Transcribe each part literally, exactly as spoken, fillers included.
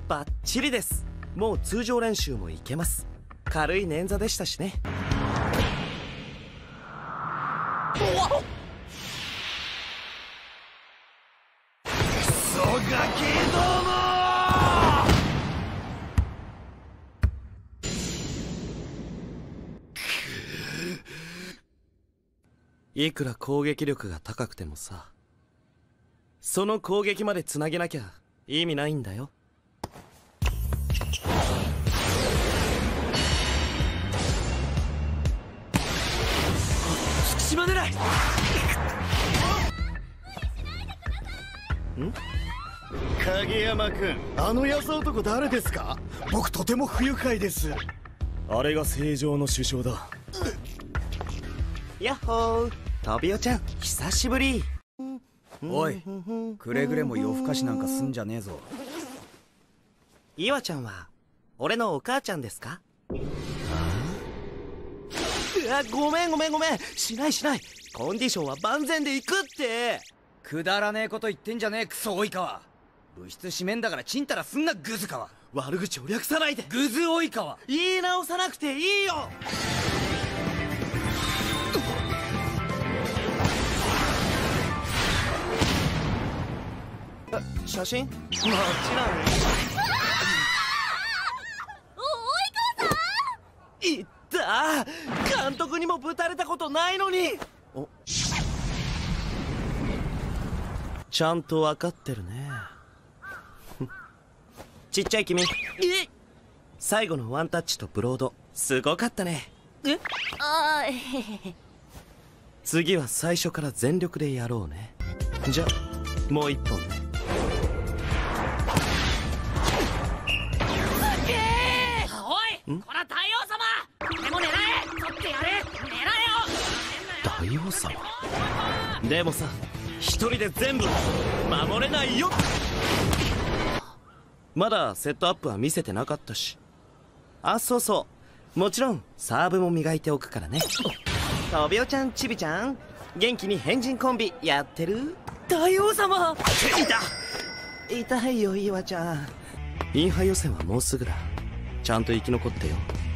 バッチリです。もう通常練習もいけます。軽い捻挫でしたしね。クソガキどもいくら攻撃力が高くてもさ、その攻撃までつなげなきゃ意味ないんだよ。隙間狙い。ん？ 影山君、あの安男誰ですか？僕とても不愉快です。 あれが正常の首相だ。 やっほー、トビオちゃん久しぶり。 おい、くれぐれも夜更かしなんかすんじゃねえぞ。 イワちゃんは俺のお母ちゃんですか？うわ、ごめんごめんごめん、しないしない。コンディションは万全でいくって。 くだらねえこと言ってんじゃねえクソ追い川。部室閉めんだからちんたらすんなグズ川。 悪口を略さないで。 グズ追い川言い直さなくていいよ。写真？もちろん。お、 及川さん！ いったー、監督にもぶたれたことないのに。お、ちゃんと分かってるね。ちっちゃい君、え、最後のワンタッチとブロードすごかったね。え、 あー、へへへ。 次は最初から全力でやろうね。じゃもう一本ね。 おい、こら大王様、でも狙え、取ってやれ、狙えよ。 大王様でもさ、一人で全部守れないよ。まだセットアップは見せてなかったし。あ、そうそう、もちろんサーブも磨いておくからね。トビオちゃん、チビちゃん、元気に変人コンビやってる？ 大王様。 痛い痛いよ、イワちゃん。インハ予選はもうすぐだ。ちゃんと生き残ってよ。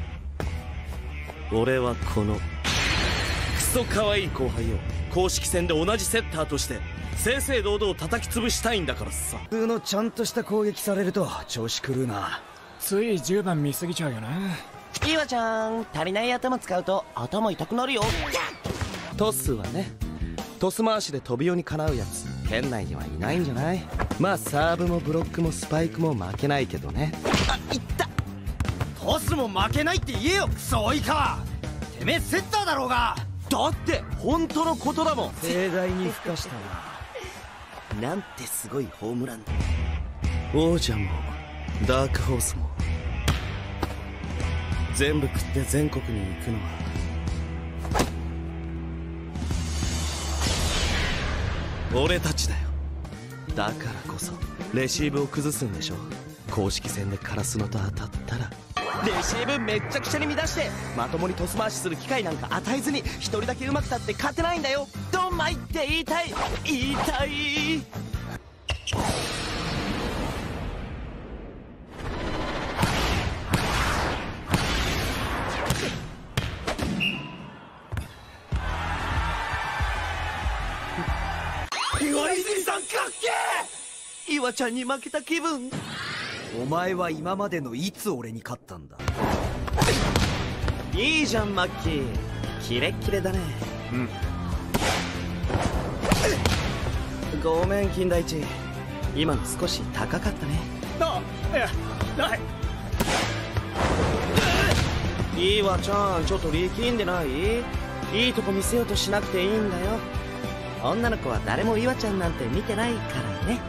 俺はこのクソ可愛い後輩を公式戦で同じセッターとして正々堂々叩き潰したいんだからさ。 普通のちゃんとした攻撃されると調子狂うな。 ついじゅうばん見すぎちゃうよな。 イワちゃん、足りない頭使うと頭痛くなるよ。トスはね、トス回しで飛びよにかなうやつ県内にはいないんじゃない？まあサーブもブロックもスパイクも負けないけどね。あ、いった。 トスも負けないって言えよクソ追い川。てめえセッターだろうが。 だって本当のことだもん。 盛大にふかしたな。 なんてすごいホームランだ。王者もダークホースも全部食って全国に行くのは俺たちだよ。だからこそレシーブを崩すんでしょ。公式戦でカラスのと当たったらレシーブめっちゃくちゃに乱してまともにトス回しする機会なんか与えずに一人だけ上手くたって勝てないんだよ。ドンマイって言いたい言いたい。岩泉さんかっけー。岩ちゃんに負けた気分。 お前は今までのいつ俺に勝ったんだ。 いいじゃんマッキー、キレッキレだね。うんごめん金田一、今の少し高かったね。 あ、いや、ない。 いいわちゃん、ちょっと力んでない？いいとこ見せようとしなくていいんだよ。女の子は誰も岩ちゃんなんて見てないからね。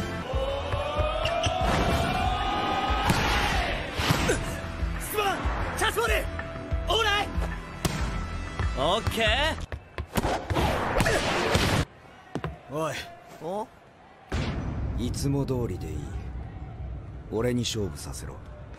すまん、チャンスボールオーライ。 オッケー。 おい、 お、 いつも通りでいい。俺に勝負させろ。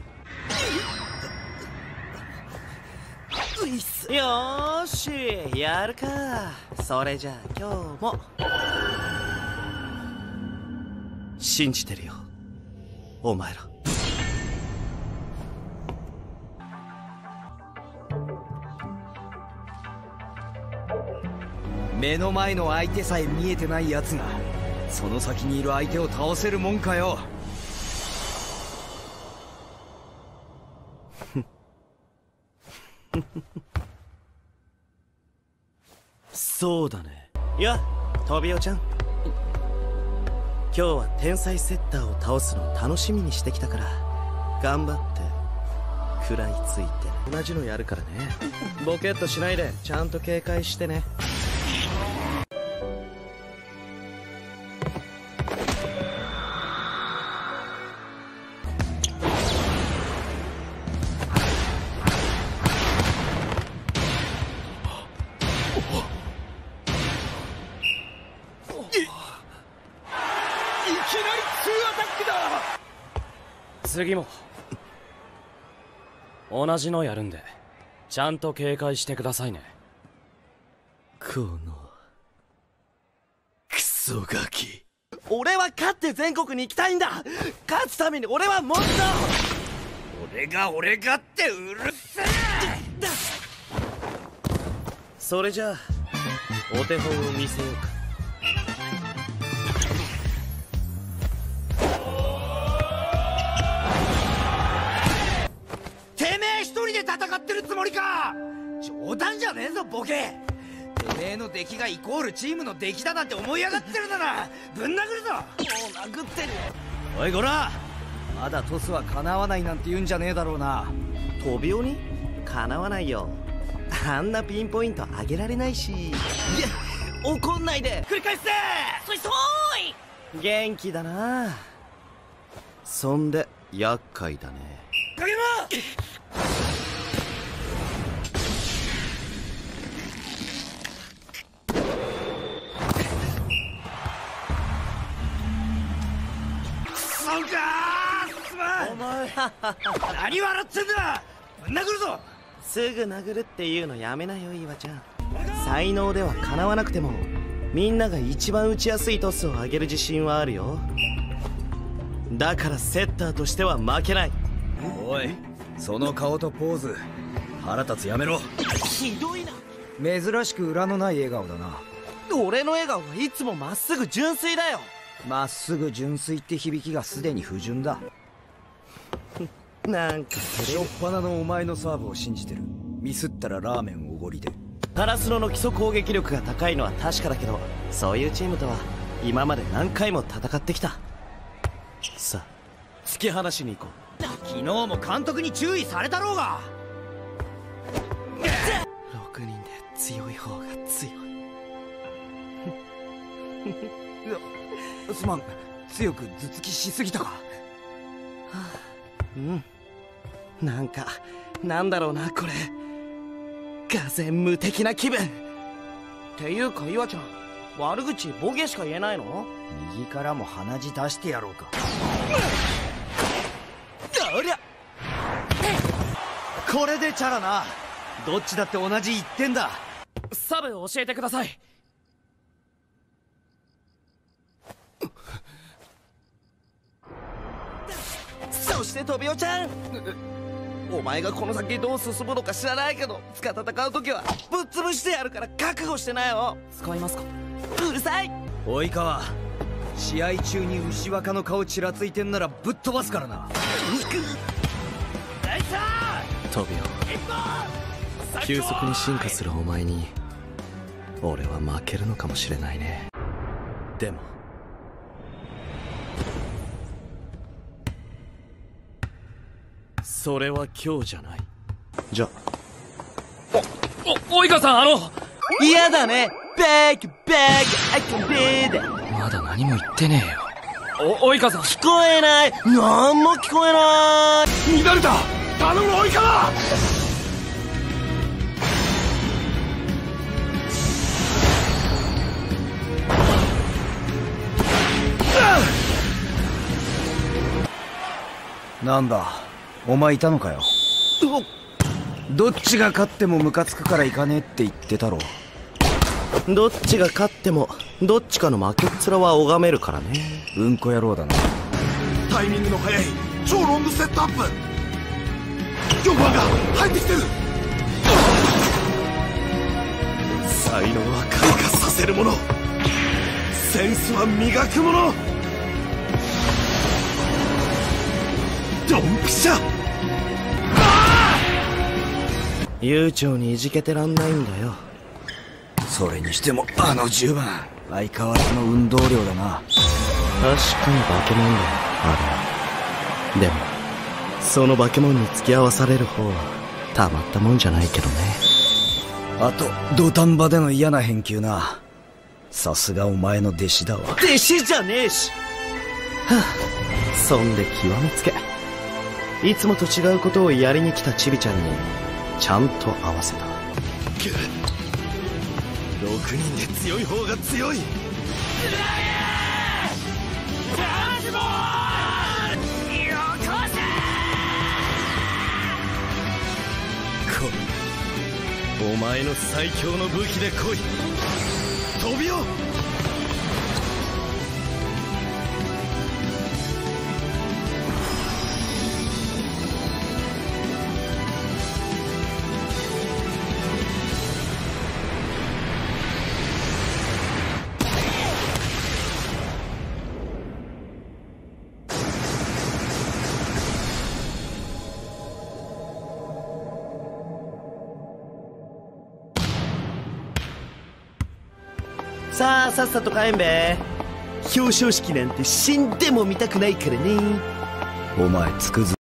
よーし、やるか。それじゃあ今日も信じてるよお前ら。 目の前の相手さえ見えてないやつがその先にいる相手を倒せるもんかよ。 そうだね。いや、トビオちゃん、今日は天才セッターを倒すの楽しみにしてきたから頑張って食らいついて。同じのやるからね。ボケっとしないでちゃんと警戒してね。 次も同じのやるんでちゃんと警戒してくださいね。 このクソガキ。俺は勝って全国に行きたいんだ。勝つために俺はもっと。 俺が俺がってうるせえ。 それじゃあお手本を見せようか。 戦ってるつもりか。冗談じゃねえぞボケ。てめえの出来がイコールチームの出来だなんて思い上がってるならぶん殴るぞ。もう殴ってる。おいこら、まだトスは叶わないなんて言うんじゃねえだろうな。 トビオに叶わないよ。あんなピンポイント上げられないし。いや、怒んないで。 繰り返せ。 そいそーい。 元気だな。そんで厄介だね。 影間そうかー、すまん。お前何笑ってんだ。ぶん殴るぞ。 すぐ殴るっていうのやめなよ岩ちゃん。才能ではかなわなくてもみんなが一番打ちやすいトスを上げる自信はあるよ。だからセッターとしては負けない。 おい、その顔とポーズ腹立つやめろ。 ひどいな。 珍しく裏のない笑顔だな。 俺の笑顔はいつもまっすぐ純粋だよ。 まっすぐ純粋って響きがすでに不純だ。 なんかしょっぱなのお前のサーブを信じてる。ミスったらラーメンおごりで。 カラスノの基礎攻撃力が高いのは確かだけど、そういうチームとは今まで何回も戦ってきた。さあ突き放しに行こう。 昨日も監督に注意されたろうが。 ろくにんで強い方が強い。 すまん、強く頭突きしすぎたか。はあ、うん、なんかなんだろうなこれ。がぜん無敵な気分。っていうか岩ちゃん、悪口ボケしか言えないの？ 右からも鼻血出してやろうか。 ありゃ、 これでチャラな。どっちだって同じいってんだ。 サブ教えてください。 そしてトビオちゃん、お前がこの先どう進むのか知らないけど、つか戦う時はぶっ潰してやるから覚悟してなよ。 使いますか？ うるさい。 及川、試合中に牛若の顔ちらついてんならぶっ飛ばすからな。 トビオ、急速に進化するお前に俺は負けるのかもしれないね。でもそれは今日じゃない。じゃお、お、及川さん、あの嫌だね。ベックベック I can be that。 まだ何も言ってねえよ。お、及川さん、 聞こえない。なんも聞こえない。 乱れた。頼む及川。 なんだ、お前いたのかよ。どっちが勝ってもムカつくから行かねえって言ってたろ。 どっちが勝ってもどっちかの負けっ面は拝めるからね。 うんこ野郎だな。 タイミングの速い超ロングセットアップ。よんばんが入ってきてる。才能は開花させせる者、センスは磨く者。ドンピシャ。 悠長にいじけてらんないんだよ。 それにしてもあのじゅうばん相変わらずの運動量だな。 確かに化け物だよあれは。でもその化け物に付き合わされる方はたまったもんじゃないけどね。 あと土壇場での嫌な返球な。さすがお前の弟子だわ。 弟子じゃねえし。はあ、そんで極めつけ、いつもと違うことをやりに来たチビちゃんにちゃんと合わせた。 ろくにんで強い方が強い。お前の最強の武器で来い。飛びよ。 さあさっさと帰んべ。表彰式なんて死んでも見たくないからね。 お前つくづ